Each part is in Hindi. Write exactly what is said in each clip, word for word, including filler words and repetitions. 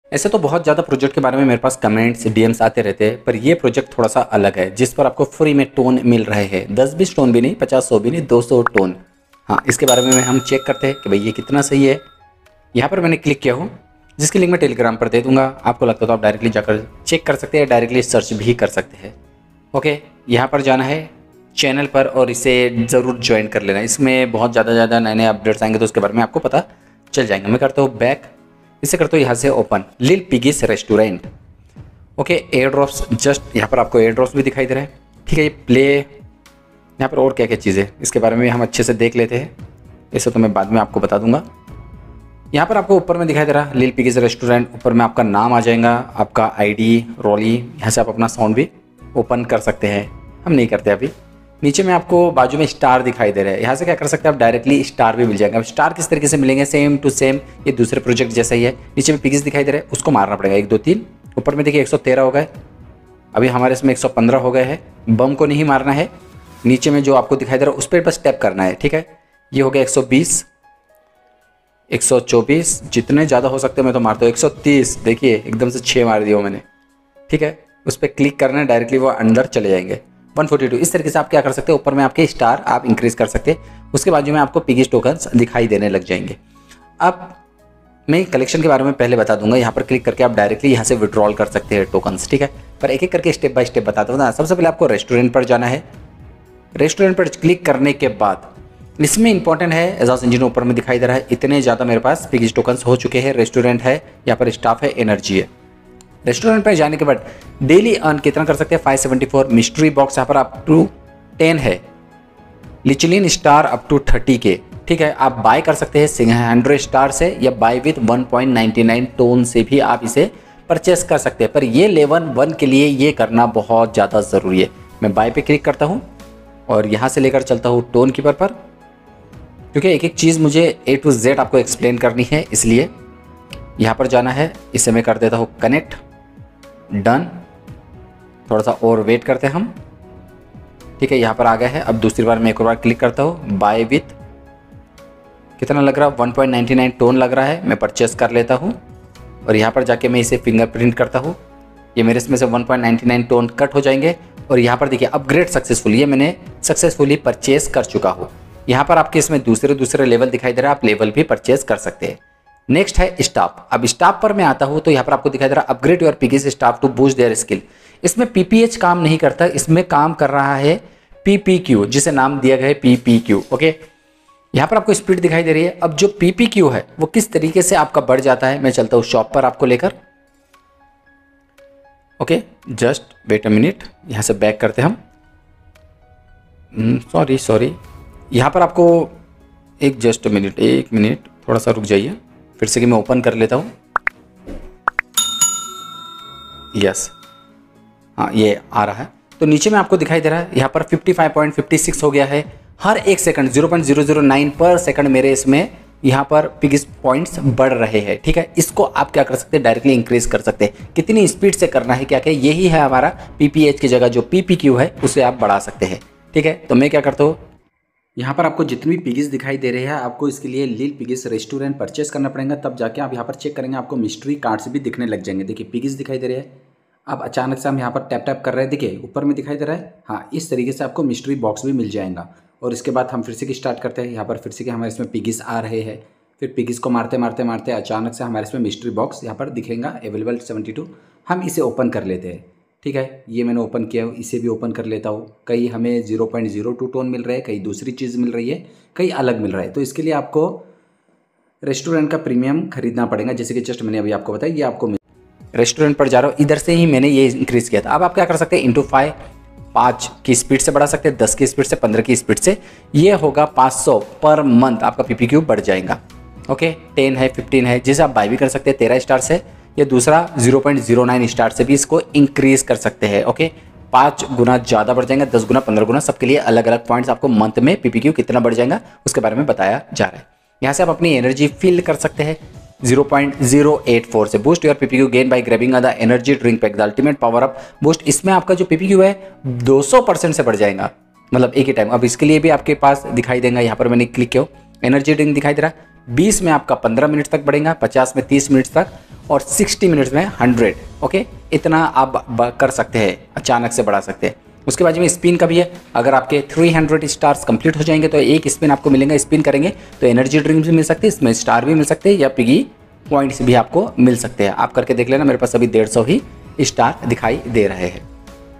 ऐसे तो बहुत ज़्यादा प्रोजेक्ट के बारे में मेरे पास कमेंट्स डीएम्स आते रहते हैं, पर ये प्रोजेक्ट थोड़ा सा अलग है जिस पर आपको फ्री में टोन मिल रहे हैं। दस बीस टोन भी नहीं, पचास सौ भी नहीं, दो सौ टोन। हाँ, इसके बारे में हम चेक करते हैं कि भाई ये कितना सही है। यहाँ पर मैंने क्लिक किया हूँ, जिसकी लिंक मैं टेलीग्राम पर दे दूंगा। आपको लगता है तो आप डायरेक्टली जाकर चेक कर सकते हैं, डायरेक्टली सर्च भी कर सकते हैं। ओके, यहाँ पर जाना है चैनल पर और इसे ज़रूर ज्वाइन कर लेना। इसमें बहुत ज़्यादा ज़्यादा नए नए अपडेट्स आएंगे तो उसके बारे में आपको पता चल जाएंगे। मैं करता हूँ बैक, इसे करता हूँ यहाँ से open, lil piggies restaurant. Okay, air drops, just यहाँ पर आपको एयर ड्रॉप्स भी दिखाई दे रहा है। ठीक है, ये प्ले, यहाँ पर और क्या क्या चीज़ें इसके बारे में हम अच्छे से देख लेते हैं। इसे तो मैं बाद में आपको बता दूंगा। यहाँ पर आपको ऊपर में दिखाई दे रहा है लिल पिगीज रेस्टोरेंट। ऊपर में आपका नाम आ जाएगा, आपका आईडी, रोली। यहाँ से आप अपना साउंड भी ओपन कर सकते हैं, हम नहीं करते अभी। नीचे में आपको बाजू में स्टार दिखाई दे रहा है, यहाँ से क्या कर सकते हैं आप, डायरेक्टली स्टार भी मिल जाएगा। स्टार किस तरीके से मिलेंगे, सेम टू सेम ये दूसरे प्रोजेक्ट जैसा ही है। नीचे में पिगीज दिखाई दे रहा है, उसको मारना पड़ेगा, एक दो तीन। ऊपर में देखिए एक सौ तेरह हो गए, अभी हमारे इसमें एक सौ पंद्रह हो गए हैं। बम को नहीं मारना है, नीचे में जो आपको दिखाई दे रहा है उस पर बस टैप करना है। ठीक है, ये हो गया एक सौ बीस, एक सौ चौबीस, जितने ज़्यादा हो सकते हैं मैं तो मारता हूँ। एक सौ तीस, देखिए एकदम से छः मार दिया मैंने। ठीक है, उस पर क्लिक करना है, डायरेक्टली वो अंदर चले जाएंगे। एक सौ बयालीस, इस तरीके से आप क्या कर सकते हैं, ऊपर में आपके स्टार आप इंक्रीज कर सकते हैं। उसके बाजू में आपको पिगीज टोकन्स दिखाई देने लग जाएंगे। अब मैं कलेक्शन के बारे में पहले बता दूंगा। यहाँ पर क्लिक करके आप डायरेक्टली यहाँ से विड्रॉल कर सकते हैं टोकन्स। ठीक है, पर एक एक करके स्टेप बाय स्टेप बताता हूँ ना। सबसे पहले आपको रेस्टोरेंट पर जाना है। रेस्टोरेंट पर क्लिक करने के बाद इसमें इंपॉर्टेंट है, एजाज इंजन ऊपर में दिखाई दे रहा है। इतने ज़्यादा मेरे पास पिगीज टोकन्स हो चुके हैं। रेस्टोरेंट है, यहाँ पर स्टाफ है, एनर्जी है। रेस्टोरेंट पर जाने के बाद डेली अर्न कितना कर सकते हैं, पाँच सौ चौहत्तर। मिस्ट्री बॉक्स यहाँ पर अप टू टेन है। Michelin star up to thirty K. ठीक है, आप बाय कर सकते हैं सिंह हंड्रेड स्टार से या by with one point ninety nine TON से भी आप इसे परचेस कर सकते हैं। पर ये लेवल वन के लिए ये करना बहुत ज़्यादा ज़रूरी है। मैं बाय पे क्लिक करता हूँ और यहाँ से लेकर चलता हूँ टोन कीपर पर, क्योंकि एक एक चीज़ मुझे ए टू जेड आपको एक्सप्लेन करनी है, इसलिए यहाँ पर जाना है। इसे मैं कर देता हूँ कनेक्ट, डन। थोड़ा सा और वेट करते हैं हम। ठीक है, यहाँ पर आ गया है। अब दूसरी बार मैं एक और बार क्लिक करता हूँ, बाय विथ कितना लग रहा है, one point ninety nine TON लग रहा है। मैं परचेस कर लेता हूँ और यहाँ पर जाके मैं इसे फिंगरप्रिंट करता हूँ। ये मेरे इसमें से one point ninety nine TON cut हो जाएंगे और यहाँ पर देखिए अपग्रेड सक्सेसफुल, ये मैंने सक्सेसफुली परचेस कर चुका हूँ। यहाँ पर आपके इसमें दूसरे दूसरे लेवल दिखाई दे रहा है, आप लेवल भी परचेस कर सकते हैं। नेक्स्ट है स्टाफ। अब स्टाफ पर मैं आता हूँ तो यहाँ पर आपको दिखाई दे रहा है upgrade your piggies staff to boost their skill. इसमें पीपीएच काम नहीं करता, इसमें काम कर रहा है पीपीक्यू, जिसे नाम दिया गया है पीपीक्यू। ओके, यहाँ पर आपको स्पीड दिखाई दे रही है। अब जो पीपीक्यू है वो किस तरीके से आपका बढ़ जाता है, मैं चलता हूँ शॉप पर आपको लेकर। Okay, just wait a minute, यहाँ से बैक करते हम। सॉरी सॉरी यहाँ पर आपको एक जस्ट मिनट एक मिनट थोड़ा सा रुक जाइए, फिर से कि मैं ओपन कर लेता हूँ। यस, हाँ ये आ रहा है। तो नीचे में आपको दिखाई दे रहा है यहाँ पर पचपन पॉइंट फाइव सिक्स हो गया है। हर एक second zero point zero zero nine पर सेकंड मेरे इसमें यहाँ पर पिगीज पॉइंट्स बढ़ रहे हैं। ठीक है, इसको आप क्या कर सकते हैं, डायरेक्टली इंक्रीज कर सकते हैं। कितनी स्पीड से करना है, क्या क्या, यही है हमारा पीपीएच की जगह जो पीपीक्यू है उसे आप बढ़ा सकते हैं। ठीक है, तो मैं क्या करता हूँ, यहाँ पर आपको जितनी भी पिगीज दिखाई दे रही है आपको इसके लिए लिल पिगीज रेस्टोरेंट परचेस करना पड़ेगा, तब जाके आप यहाँ पर चेक करेंगे आपको मिस्ट्री कार्ड्स भी दिखने लग जाएंगे। देखिए पिगीज दिखाई दे रही है। अब अचानक से हम यहाँ पर टैप टैप कर रहे हैं, देखिए ऊपर में दिखाई दे रहा है। हाँ, इस तरीके से आपको मिस्ट्री बॉक्स भी मिल जाएगा। और इसके बाद हम फिर से स्टार्ट करते हैं। यहाँ पर फिर से कि हमारे इसमें पिगीज आ रहे हैं, फिर पिगीज को मारते मारते मारते अचानक से हमारे इसमें मिस्ट्री बॉक्स यहाँ पर दिखेगा अवेलेबल सेवेंटी टू। हम इसे ओपन कर लेते हैं। ठीक है, ये मैंने ओपन किया, इसे भी ओपन कर लेता हूँ। कहीं हमें zero point zero two TON मिल रहा है, कहीं दूसरी चीज़ मिल रही है, कहीं अलग मिल रहा है। तो इसके लिए आपको रेस्टोरेंट का प्रीमियम खरीदना पड़ेगा, जैसे कि जस्ट मैंने अभी आपको बताया। ये आपको रेस्टोरेंट पर जा रहा हूँ, इधर से ही मैंने ये इंक्रीज़ किया था। अब आप क्या कर सकते हैं, इंटू फाइव, पाँच की स्पीड से बढ़ा सकते हैं, दस की स्पीड से, पंद्रह की स्पीड से। ये होगा पाँच सौ पर मंथ आपका पीपीक्यू बढ़ जाएगा। ओके, टेन है, फिफ्टीन है, जिसे आप बाय भी कर सकते हैं तेरह स्टार से, या दूसरा zero point zero nine star से भी इसको इंक्रीज कर सकते हैं। ओके, पाँच गुना ज़्यादा बढ़ जाएगा, दस गुना, पंद्रह गुना, सबके लिए अलग अलग पॉइंट्स आपको मंथ में पीपीक्यू कितना बढ़ जाएगा उसके बारे में बताया जा रहा है। यहाँ से आप अपनी एनर्जी फिल कर सकते हैं zero point zero eight four से। Boost your PPQ gain by grabbing the energy drink pack, the ultimate power up boost. इसमें आपका जो पीपीक्यू है दो सौ परसेंट से बढ़ जाएगा, मतलब एक ही टाइम। अब इसके लिए भी आपके पास दिखाई देगा, यहाँ पर मैंने क्लिक किया, एनर्जी ड्रिंक दिखाई दे रहा है। बीस में आपका पंद्रह मिनट तक बढ़ेगा, पचास में तीस मिनट तक और साठ मिनट्स में हंड्रेड। ओके, इतना आप कर सकते हैं, अचानक से बढ़ा सकते हैं। उसके बाद में स्पिन का भी है, अगर आपके तीन सौ स्टार्स कंप्लीट हो जाएंगे तो एक स्पिन आपको मिलेगा। स्पिन करेंगे तो एनर्जी ड्रिंक भी मिल सकती है, इसमें स्टार भी मिल सकते हैं या पिगी पॉइंट्स भी आपको मिल सकते हैं। आप करके देख लेना, मेरे पास अभी डेढ़ सौ ही स्टार दिखाई दे रहे हैं।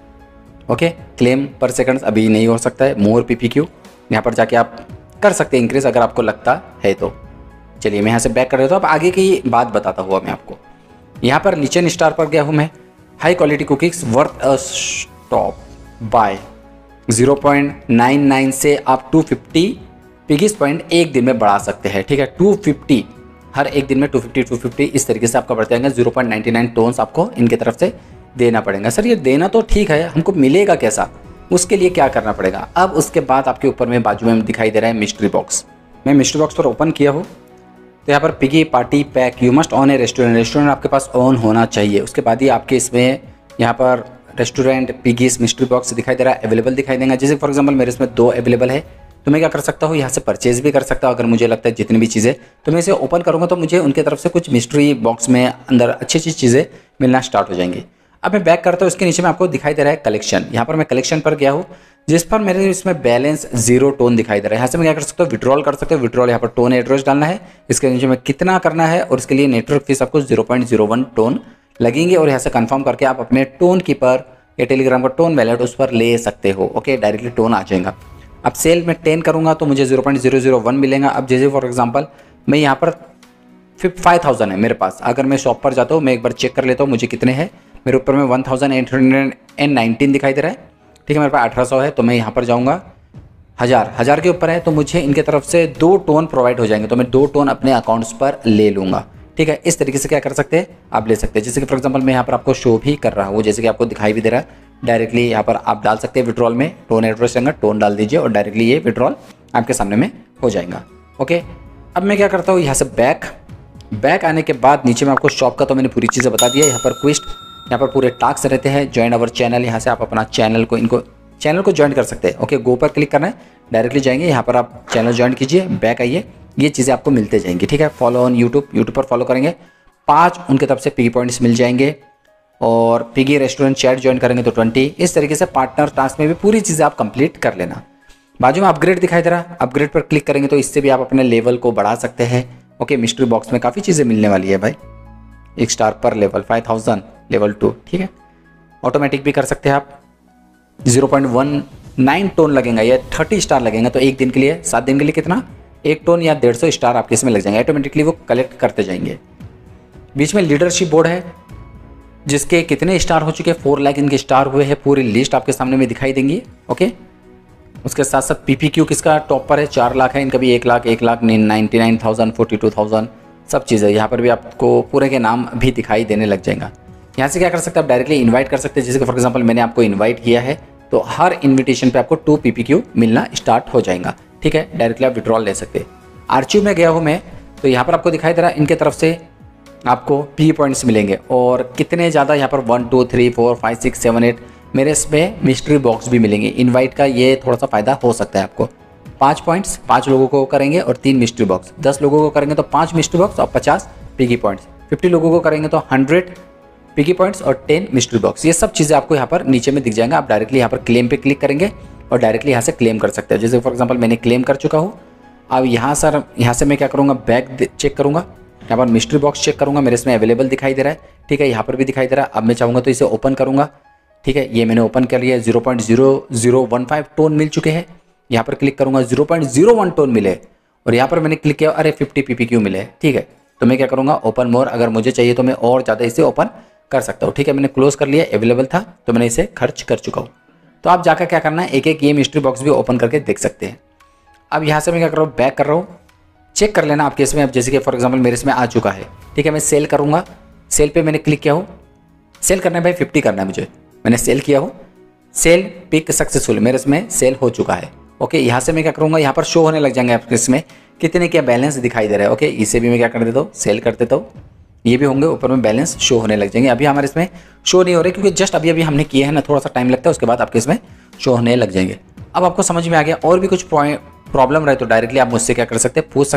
ओके, क्लेम पर सेकंड अभी नहीं हो सकता है। मोर पीपीक्यू यहाँ पर जाके आप कर सकते हैं इंक्रीज अगर आपको लगता है तो। चलिए मैं यहाँ से बैक कर देता हूँ। अब आगे की बात बताता हुआ मैं आपको, यहाँ पर लीचेन स्टार पर गया हूँ मैं। High quality cookies worth a stop by zero point nine nine से आप टू फिफ्टी पिगीज पॉइंट एक दिन में बढ़ा सकते हैं। ठीक है, टू फिफ्टी हर एक दिन में टू फिफ्टी टू फिफ्टी इस तरीके से आपका बढ़ते जाएंगे। Zero point nine nine TONs आपको इनकी तरफ से देना पड़ेगा। सर ये देना तो ठीक है, हमको मिलेगा कैसा, उसके लिए क्या करना पड़ेगा? अब उसके बाद आपके ऊपर में बाजू में दिखाई दे रहा है मिस्ट्री बॉक्स। मैं मिस्ट्री बॉक्स पर ओपन किया हूँ तो यहाँ पर piggy party pack you must own a restaurant, restaurant आपके पास ऑन होना चाहिए। उसके बाद ही आपके इसमें यहाँ पर रेस्टोरेंट पिगीज मिस्ट्री बॉक्स दिखाई दे रहा है, अवेलेबल दिखाई देगा। जैसे फॉर एग्जांपल मेरे इसमें दो अवेलेबल है तो मैं क्या कर सकता हूँ, यहाँ से परचेज भी कर सकता हूँ। अगर मुझे लगता है जितनी भी चीज़ें, तो मैं इसे ओपन करूँगा तो मुझे उनकी तरफ से कुछ मिस्ट्री बॉक्स में अंदर अच्छी अच्छी चीज़ें मिलना स्टार्ट हो जाएंगी। अब मैं बैक करता हूँ, इसके नीचे में आपको दिखाई दे रहा है कलेक्शन। यहाँ पर मैं कलेक्शन पर गया हूँ जिस पर मेरे इसमें बैलेंस जीरो टोन दिखाई दे रहा है। यहाँ से मैं क्या कर सकता हूँ, विड्रॉल कर सकते हो। विड्रॉल यहाँ पर टोन एड्रेस डालना है, इसके नीचे में कितना करना है और इसके लिए नेटवर्क फीस आपको zero point zero one TON लगेंगे। और यहाँ से कंफर्म करके आप अपने टोन कीपर या टेलीग्राम का टोन वैलेट उस पर ले सकते हो। ओके, डायरेक्टली टोन आ जाएगा। अब सेल में टेन करूँगा तो मुझे zero point zero zero one मिलेगा। अब जैसे फॉर एग्जाम्पल मैं यहाँ पर फिफ्टी फाइव थाउजेंड है मेरे पास, अगर मैं शॉप पर जाता हूँ मैं एक बार चेक कर लेता हूँ मुझे कितने हैं। मेरे ऊपर में one thousand eight hundred and nineteen दिखाई दे रहा है। ठीक है, मेरे पास अठारह सौ है तो मैं यहाँ पर जाऊँगा, हज़ार हज़ार के ऊपर है तो मुझे इनके तरफ से दो टोन प्रोवाइड हो जाएंगे, तो मैं दो टोन अपने अकाउंट्स पर ले लूँगा। ठीक है, इस तरीके से क्या कर सकते हैं, आप ले सकते हैं। जैसे कि फॉर एग्जांपल मैं यहाँ पर आपको शो भी कर रहा हूँ, जैसे कि आपको दिखाई भी दे रहा है। डायरेक्टली यहाँ पर आप डाल सकते हैं विड्रॉल में, टोन एड्रेस रहेगा, टोन डाल दीजिए और डायरेक्टली ये विड्रॉल आपके सामने में हो जाएगा। ओके, अब मैं क्या करता हूँ, यहाँ से बैक बैक आने के बाद नीचे में आपको शॉप का तो मैंने पूरी चीज़ें बता दिया। यहाँ पर क्विस्ट, यहाँ पर पूरे टास्क रहते हैं। ज्वाइन अवर चैनल, यहाँ से आप अपना चैनल को इनको चैनल को ज्वाइन कर सकते हैं। ओके, गो पर क्लिक करना है, डायरेक्टली जाएंगे यहाँ पर आप चैनल ज्वाइन कीजिए, बैक आइए, ये चीज़ें आपको मिलते जाएंगी। ठीक है, फॉलो ऑन यूट्यूब, यूट्यूब पर फॉलो करेंगे, पाँच उनके तरफ से पिगी पॉइंट्स मिल जाएंगे। और पिगी रेस्टोरेंट चैट ज्वाइन करेंगे तो ट्वेंटी। इस तरीके से पार्टनर टास्क में भी पूरी चीज़ें आप कंप्लीट कर लेना। बाजू में अपग्रेड दिखाई दे रहा है, अपग्रेड पर क्लिक करेंगे तो इससे भी आप अपने लेवल को बढ़ा सकते हैं। ओके, मिस्ट्री बॉक्स में काफ़ी चीज़ें मिलने वाली है भाई, एक स्टार पर level, five thousand level two. ठीक है, ऑटोमेटिक भी कर सकते हैं आप। Zero point one nine TON लगेगा या थर्टी स्टार लगेगा तो एक दिन के लिए, सात दिन के लिए कितना, एक टोन या डेढ़ सौ स्टार आपके इसमें लग जाएंगे। ऑटोमेटिकली वो कलेक्ट करते जाएंगे। बीच में लीडरशिप बोर्ड है जिसके कितने स्टार हो चुके हैं, फोर लाख इनके स्टार हुए हैं, पूरी लिस्ट आपके सामने में दिखाई देंगी। ओके, उसके साथ साथ पीपीक्यू किसका टॉप पर है, चार लाख है, इनका भी एक लाख एक lakh ninety nine thousand forty two thousand सब चीज़ें यहाँ पर भी आपको पूरे के नाम भी दिखाई देने लग जाएगा। यहाँ से क्या कर सकते हैं, आप डायरेक्टली इन्वाइट कर सकते हैं। जैसे कि फॉर एग्जाम्पल मैंने आपको इन्वाइट किया है तो हर इन्विटेशन पे आपको टू पीपीक्यू मिलना स्टार्ट हो जाएगा। ठीक है, डायरेक्टली आप विड्रॉल ले सकते हैं। आर्चिव में गया हूँ मैं तो यहाँ पर आपको दिखाई दे रहा है इनके तरफ से आपको पी पॉइंट्स मिलेंगे और कितने ज़्यादा, यहाँ पर one two three four five six seven eight मेरे इसमें मिस्ट्री बॉक्स भी मिलेंगे। इनवाइट का ये थोड़ा सा फ़ायदा हो सकता है आपको। पाँच पॉइंट्स पाँच लोगों को करेंगे और तीन मिस्ट्री बॉक्स, दस लोगों को करेंगे तो पाँच मिस्ट्री बॉक्स और पचास पिगी पॉइंट्स, फिफ्टी लोगों को करेंगे तो हंड्रेड पिगी पॉइंट्स और टेन मिस्ट्री बॉक्स। ये सब चीज़ें आपको यहाँ पर नीचे में दिख जाएंगे। आप डायरेक्टली यहाँ पर क्लेम पे क्लिक करेंगे और डायरेक्टली यहाँ से क्लेम कर सकते हैं। जैसे फॉर एग्जांपल मैंने क्लेम कर चुका हूँ। अब यहाँ सर यहाँ से मैं क्या करूँगा, बैक चेक करूँगा, यहाँ पर मिस्ट्री बॉक्स चेक करूँगा, मेरे इसमें अवेलेबल दिखाई दे रहा है। ठीक है, यहाँ पर भी दिखाई दे रहा है। अब मैं चाहूँगा तो इसे ओपन करूँगा। ठीक है, ये मैंने ओपन कर लिया। Zero point zero zero one five TON मिल चुके हैं। यहाँ पर क्लिक करूँगा, zero point zero one TON मिले और यहाँ पर मैंने क्लिक किया, अरे फिफ्टी पीपीक्यू मिले। ठीक है, तो मैं क्या करूँगा, ओपन मोर, अगर मुझे चाहिए तो मैं और ज़्यादा इसे ओपन कर सकता हूँ। ठीक है, मैंने क्लोज कर लिया, अवेलेबल था तो मैंने इसे खर्च कर चुका हूँ। तो आप जाकर क्या करना है, एक एक ये मिस्ट्री बॉक्स भी ओपन करके देख सकते हैं। अब यहाँ से मैं क्या कर रहा हूँ, बैक कर रहा हूँ, चेक कर लेना आपके इसमें। अब जैसे कि फॉर एग्जांपल मेरे इसमें आ चुका है। ठीक है, मैं सेल करूँगा, सेल पे मैंने क्लिक किया हूँ। सेल करना है भाई, फिफ्टी करना है मुझे, मैंने सेल किया हूँ। सेल पिक सक्सेसफुल, मेरे इसमें सेल हो चुका है। ओके, यहाँ से मैं क्या करूँगा, यहाँ पर शो होने लग जाएंगे आपके इसमें कितने क्या बैलेंस दिखाई दे रहा है। ओके, इसे भी मैं क्या कर देता हूँ, सेल कर देता हूँ, ये भी होंगे, ऊपर में बैलेंस शो होने लग जाएंगे। अभी हमारे इसमें शो नहीं हो रहे क्योंकि जस्ट अभी अभी हमने किए हैं ना, थोड़ा सा टाइम लगता है, उसके बाद आपके इसमें शो होने लग जाएंगे। अब आपको समझ में आ गया, और भी कुछ प्रॉब्लम रहे तो डायरेक्टली आप मुझसे क्या कर सकते हैं, पूछ सकते हैं।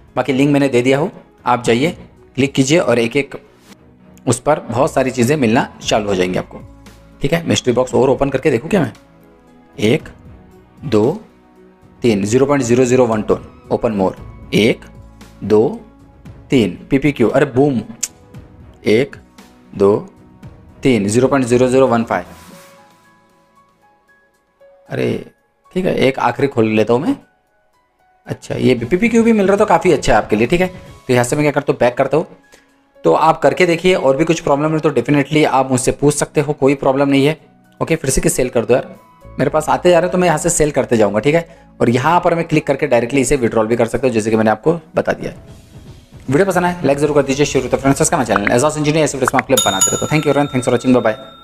बाकी लिंक मैंने दे दिया हो, आप जाइए क्लिक कीजिए और एक एक उस पर बहुत सारी चीज़ें मिलना चालू हो जाएंगी आपको। ठीक है, मिस्ट्री बॉक्स और ओपन करके देखूँ क्या मैं? एक दो तीन, zero point zero zero one TON, open more, एक दो तीन, पी पी क्यू, अरे बूम, एक दो तीन, zero point zero zero one five, अरे ठीक है, एक आखिरी खोल लेता हूँ मैं। अच्छा, ये पी पी क्यू भी मिल रहा तो काफ़ी अच्छा है आपके लिए। ठीक है, तो यहाँ से मैं क्या करता हूँ, बैक करता हूँ। तो आप करके देखिए, और भी कुछ प्रॉब्लम है तो डेफिनेटली आप मुझसे पूछ सकते हो, कोई प्रॉब्लम नहीं है। ओके, फिर से कि सेल कर दो यार, मेरे पास आते जा रहे तो मैं यहाँ से सेल करते जाऊँगा। ठीक है, और यहाँ पर मैं क्लिक करके डायरेक्टली इसे विड्रॉल भी कर सकता हूँ, जैसे कि मैंने आपको बता दिया है। वीडियो पसंद आए लाइक जरूर कर दीजिए, शेयर तो फ्रेंड्स का चैनल एजाज इंजीनियर ऐसे वीडियोस में आपके लिए बनाते रहता हूँ। Thank you everyone, thanks for watching, bye bye.